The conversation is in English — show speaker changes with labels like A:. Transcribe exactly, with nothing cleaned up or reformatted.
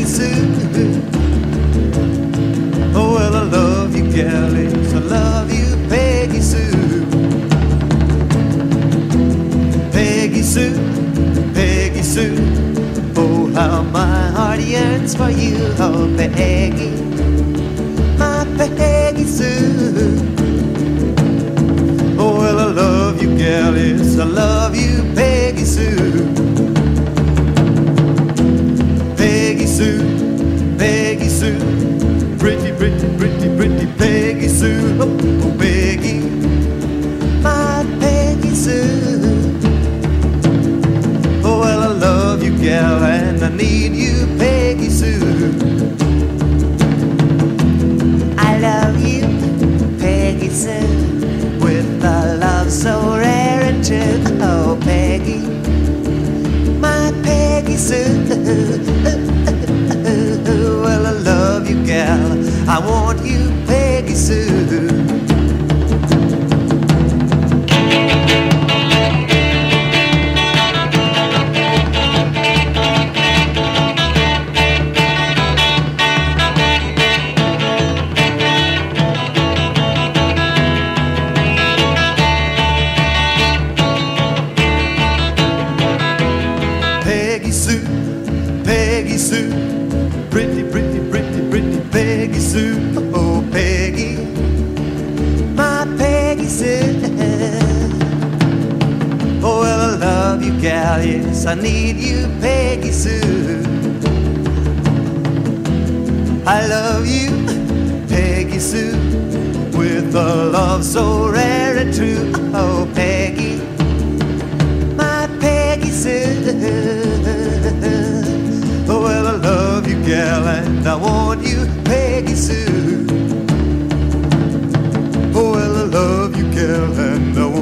A: Peggy Sue. Oh, well, I love you, gal, yes, I love you, Peggy Sue. Peggy Sue, Peggy Sue. Oh, how my heart yearns for you, oh, Peggy, my Peggy Sue. Oh, well, I love you, gal, yes, I love you, Peggy Sue. Peggy Sue, Peggy Sue, pretty, pretty, pretty, pretty Peggy Sue. Oh, oh, Peggy, my Peggy Sue. Oh, well, I love you, gal, and I need you, Peggy Sue. I love you, Peggy Sue, with a love so rare and true. Oh, Peggy, my Peggy Sue. Well, I love you, gal, I want you, Peggy Sue. Peggy Sue, Peggy Sue, pretty, pretty, pretty, pretty Peggy Sue. Oh, Peggy, my Peggy Sue. Oh, well, I love you, gal, yes, I need you, Peggy Sue. I love you, Peggy Sue, with a love so rare and true. Oh, Peggy, my Peggy Sue. Oh, well, I love you, gal, and I want you, Peggy Sue. Oh, well, I love you, gal, and I